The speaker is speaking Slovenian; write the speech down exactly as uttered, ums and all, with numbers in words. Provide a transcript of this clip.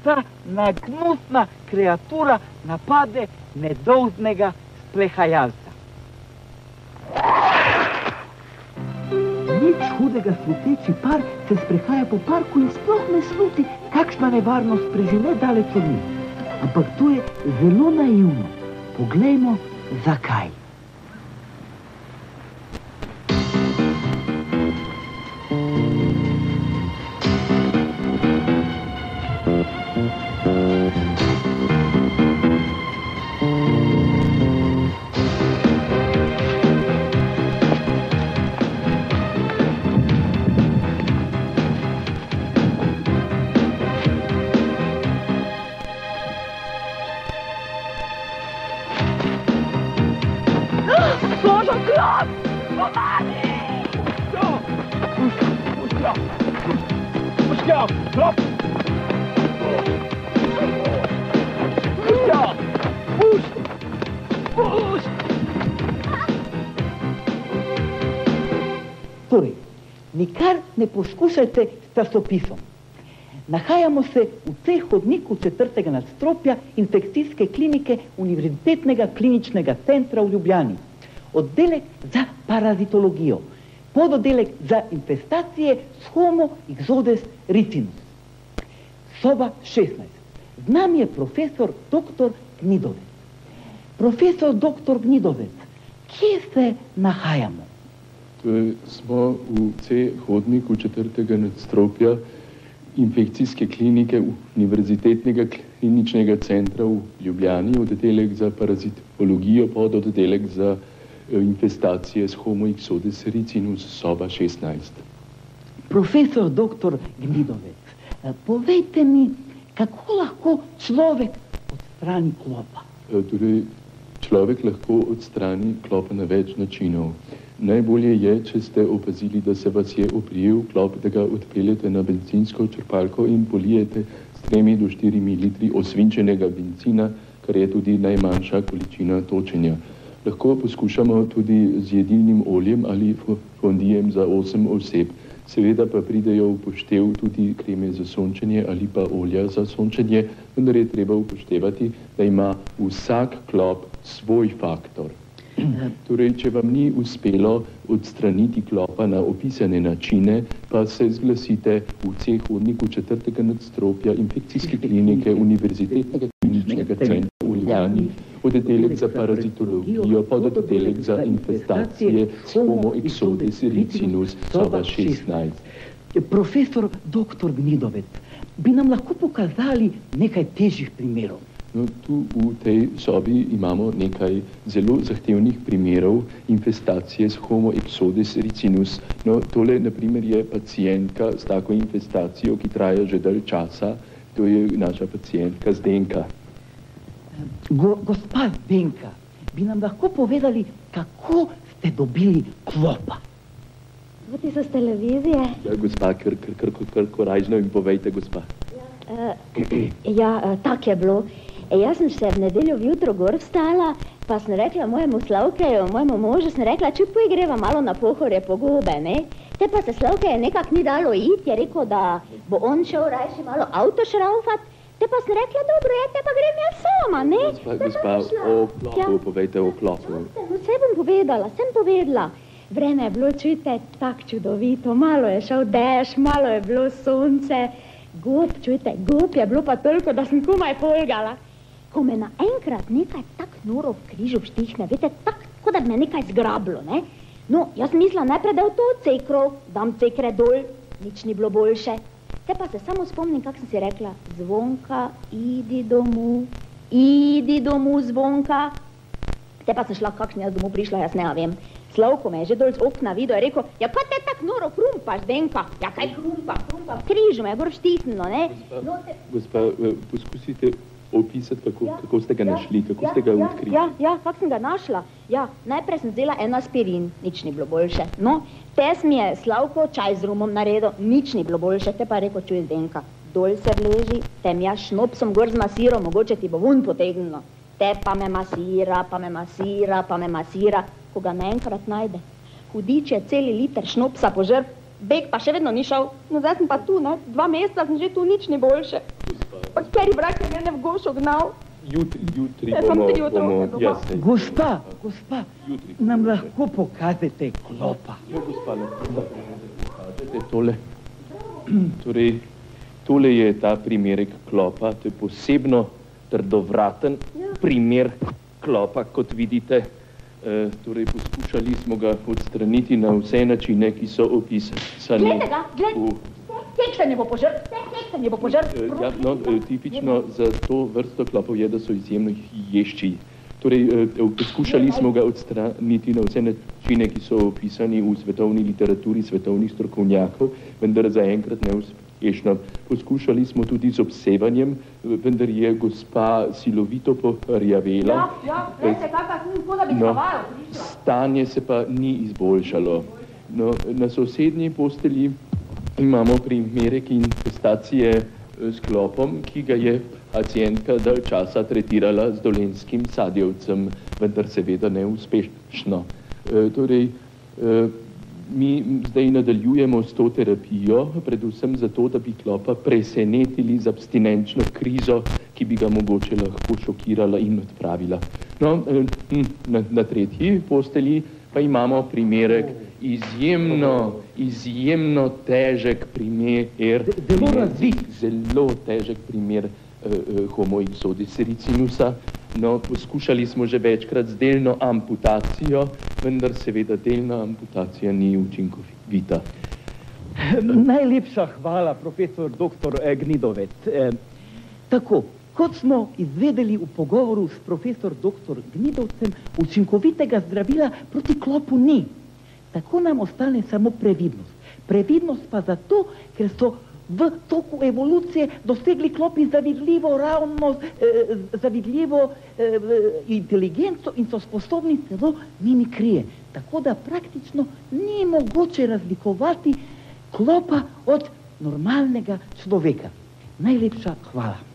ta nagnusna kreatura napade nedolžnega sprehajalca. Nič hudega, sluteči par se sprehaja po parku in sploh ne sluti, kakšna nevarnost prežene daleč od njih. Ampak to je zelo naivno. Poglejmo, zakaj. Torej, nikar ne poskušajte s časopisom. Nahajamo se v C hodniku četrtega nadstropja infekcijske klinike Univerzitetnega kliničnega centra v Ljubljani. Oddelek za parazitologijo, pododdelek za infestacije s Homo ixodes ricinus. Soba šestnajst. Z nami je profesor doktor Gnidovec. Profesor doktor Gnidovec, kje se nahajamo? Smo v C hodniku četrtega nadstropja infekcijske klinike Univerzitetnega kliničnega centra v Ljubljani, oddelek za parazitologijo, pododdelek za infestacije s Homo ixodes ricinus, soba šestnajst. Profesor doktor Gnidovec, povejte mi, kako lahko človek odstrani klopa? Torej, človek lahko odstrani klopa na več načinov. Najbolje je, če ste opazili, da se vas je oprijel klop, da ga odpeljete na bencinsko črpalko in polijete s tremi do štirimi litri osvinčenega bencina, kar je tudi najmanjša količina točenja. Lahko poskušamo tudi z jedilnim oljem ali fondijem za osem oseb. Seveda pa pridejo v poštev tudi kreme za sončenje ali pa olja za sončenje, vendar je treba upoštevati, da ima vsak klop svoj faktor. Torej, če vam ni uspelo odstraniti klopa na opisane načine, pa se zglasite v C hodniku četrtega nadstropja infekcijske klinike Univerzitetnega kliničnega centra v Ljubljani, oddelek za parazitologijo, pododdelek za infestacije s Homo ixodes ricinus, soba šestnajst. Profesor doktor Gnidovec, bi nam lahko pokazali nekaj težjih primerov? No, tu v tej sobi imamo nekaj zelo zahtevnih primerov infestacije s Homo ixodes ricinus. No, tole, na primer, je pacientka s tako infestacijo, ki traja že dalj časa. To je naša pacientka Zdenka. Go, gospa Zdenka, bi nam lahko povedali, kako ste dobili klopa? Vati so z televizije. Ja, gospa, kar, kar, kar, kar, kar korajžno in povejte, gospa. Ja, uh, ja uh, tak je bilo. E, jaz sem se v nedeljo vjutro gor vstala, pa sem rekla mojemu Slavkeju, mojemu možu, sem rekla, če poj greva malo na pohorje po gobe, ne? Te pa se Slavkeje nekak ni dalo iti, je rekel, da bo on šel rajši malo avto šraufat. Te pa sem rekla, dobro je, te pa grem jaz sama, ne? Gospa, gospa, o klopu, ja. Povejte o klopu. Vse bom povedala, sem povedala. Vreme je bilo, čujte, tak čudovito, malo je šel dež, malo je bilo sonce, gob, čujte, gob je bilo pa toliko, da sem komaj polgala. Ko me naenkrat nekaj tak noro v križu štihne, veste, tak, kot da bi me nekaj zgrablo, ne? No, jaz mislila najprej, da je to cekro, dam cekre dol, nič ni bilo boljše. Te pa se samo spomnim, kak sem si rekla, Zvonka, idi domu, idi domu, Zvonka. Te pa sem šla, kakšen jaz domov prišla, jaz ne vem. Slavko me je že dol z okna videl, je rekel, ja, kaj te tak noro krumpaš, Zdenka? Ja, kaj krumpa, krumpa, v križu me je gor štihnilo, ne? Gospa, no, te... gospa poskusite opisati, kako, ja, kako ste ga ja, našli, kako ja, ste ga ja, odkrili. Ja, ja, kako sem ga našla? Ja, najprej sem vzela en aspirin, nič ni bilo boljše. No, tes mi je Slavko čaj z rumom naredil, nič ni bilo boljše. Te pa je rekel, čuj Zdenka, dol se vleži, te mi ja šnopsom gor z masiro, mogoče ti bo vun potegnilo. Te pa me masira, pa me masira, pa me masira, ko ga naenkrat najde. Hudič je celi liter šnopsa požrl, beg pa še vedno ni šel. No, zdaj sem pa tu, ne, dva meseca sem že tu, nič ni boljše. Gospa, Kateri vrag je mene v Gošo gnal? Jutri, jutri Ja, sem bomo, tri otroke bomo, doma. jasne. Gospa, gospa, Jutri. nam lahko pokažete klopa. Ja, gospa, lahko da pokažete tole. Torej, tole je ta primerek klopa, to je posebno trdovraten primer klopa, kot vidite. E, torej, poskušali smo ga odstraniti na vse načine, ki so opisani. Glejte ga, glejte. Keksanje bo požrt, keksanje bo požrt. Ja, no, tipično za to vrsto klopov je, da so izjemno ješči. Torej, poskušali smo ga odstraniti na vse načine, ki so opisani v svetovni literaturi svetovnih strokovnjakov, vendar zaenkrat neuspešno. Poskušali smo tudi z obsevanjem, vendar je gospa silovito porjavela. Ja, ja, glejte, kakva sem tako, da bi No, spavalo. stanje se pa ni izboljšalo. No, na sosednji postelji imamo primerek infestacije s klopom, ki ga je pacientka dalj časa tretirala z dolenjskim sadjevcem, vendar seveda neuspešno. E, torej, e, mi zdaj nadaljujemo s to terapijo, predvsem zato, da bi klopa presenetili z abstinenčno krizo, ki bi ga mogoče lahko šokirala in odpravila. No, na, na tretji postelji pa imamo primerek izjemno, izjemno težek primer, Zelo razvit. zelo težek primer uh, homoixodis ricinusa. No, poskušali smo že večkrat z delno amputacijo, vendar seveda delna amputacija ni učinkovita. Najlepša hvala, profesor doktor Gnidovec. E, tako, kot smo izvedeli v pogovoru s profesor doktor Gnidovcem, učinkovitega zdravila proti klopu ni. Tako nam ostane samo previdnost. Previdnost pa zato, ker so v toku evolucije dosegli klopi zavidljivo ravnost, eh, zavidljivo eh, inteligenco in so sposobni celo mimikrije. Tako da praktično ni mogoče razlikovati klopa od normalnega človeka. Najlepša hvala.